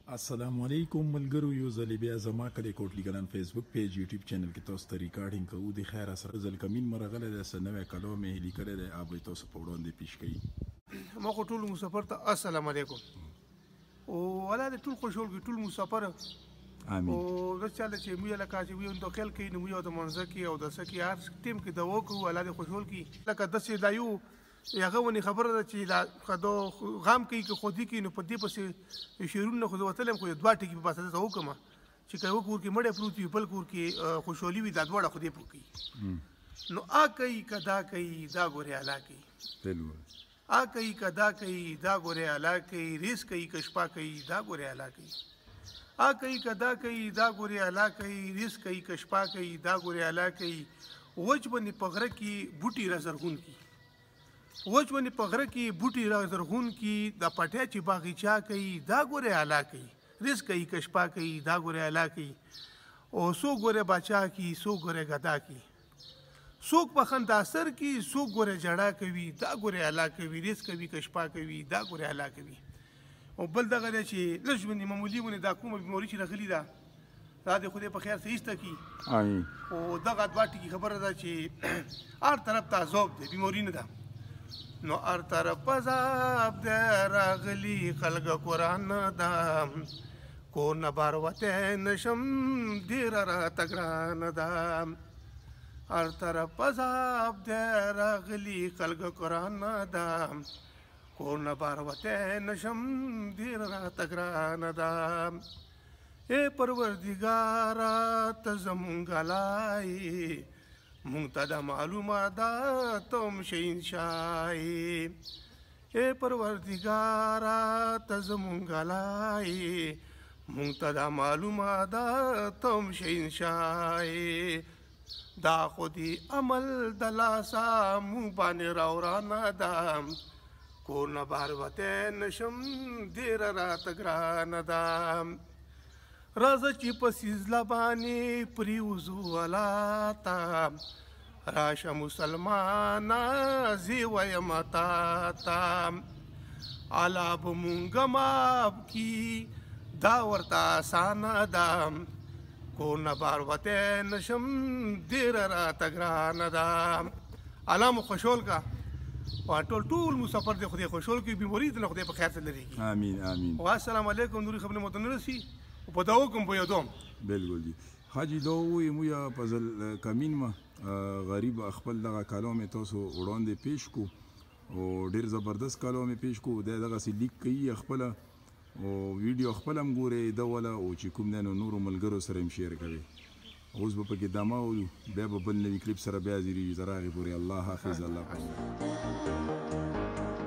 السلام علیکم ملګرو، یو ځل بیا زما کلی کوټلی ګلان فیسبوک پیج یوټیوب چینل کې تاسو ته ریکارډینګ کوو. د خیر سره ځل کمین مرغله د سنوي کلو مې لیکل دی ابي تاسو په وړاندې پیش کړي. ما خو ټول مسافر ته السلام علیکم او ولا د ټول خوشحال کې ټول مسافر امين. او د چاله چې موږ لکه چې ویو د خل کې نو یو د منځ کې او د سکی هر ټیم کې د وکړو ولا د خوشحال کې لکه د سې دایو هغه ونی خبره ده چې دا خدو غام کوي کې خودي کې نو په دې پسې شیرونه خو وتلم خو دوه ټکی په پاسه ته وکم چې کوي کور کې مړې پروت وي بل کور کې خوشحالي وي دا دوړه خو دې پوکي نو آ کوي کدا کوي دا ګوري اعلی کوي تلو آ کوي کدا کوي دا ګوري اعلی کوي ریس کوي کشپا کوي دا ګوري اعلی کوي آ کوي کدا کوي دا ګوري اعلی کوي ریس کوي کشپا کوي دا ګوري اعلی کوي وچ باندې پغره کې بوټي را زرغون کی وچ باندې پغره کې بوټي را زرغون کی د پټیا چې باغچا کوي دا ګوره اعلی کوي ریس کوي کشپا کوي دا ګوره اعلی کوي او سو ګوره بچا کی سو ګوره غدا کی سوک په خندا سر کی سو ګوره جړه کوي دا ګوره اعلی کوي ریس کوي کشپا کوي دا ګوره اعلی کوي او بل دغه چې لږ معمولی ونه دا کومه بیماری چې راغلی ده دا د خدای په خیر سه ایسته کی امين. او دغه دواټی کی خبره ده چې هر طرف ته عذاب دی بیماری نه ده نو هر طرف عذاب دی راغلی خلق قرآن ده کو نه بار وته نشم ډیر را تګران ده هر طرف عذاب دی راغلی خلق قرآن ده کو نه بار وته نشم ډیر را تګران ده اے پروردگارا ته زمونږ لای مونږ ته د معلومه ده تم شهنشاهي اے پروردگارا ته زمونږ لای مونږ ته د معلومه ده تم شهنشاهي دا خودي عمل د لاسه مونږ باندې راورانه ده کو نه بار وته نشم ډېره راته ګرانه ده راځه چې په سیزله باندې پریوزو ولاتا راشه مسلمانا زی ویم تا تا علا به مونږ ماب کی دا ورته اسانه ده کو نه بار وته نشم ډېره راته ګرانه ده علا مو خوشحال کا ټول مسافر دی خدای خوشحال کی بیماری د خدای په خیر سره لري امين امين. والسلام علیکم نوري خبرونه متن رسی په داو کوم په یادوم بالکل دي حاجی دوی مویا پزل کمین ما غریب خپل دغه کلام تاسو وړاندې پیش کو او ډیر زبردست کلام پیش کو دغه سې لیک کوي خپل او ویډیو خپل هم ګوري دا ولا او چې کوم نه نور ملګرو سره هم شیر کوي اوس په کې دما او بیا په بل نوی کلیپ سره بیا زیری زراغي پوری الله حافظ الله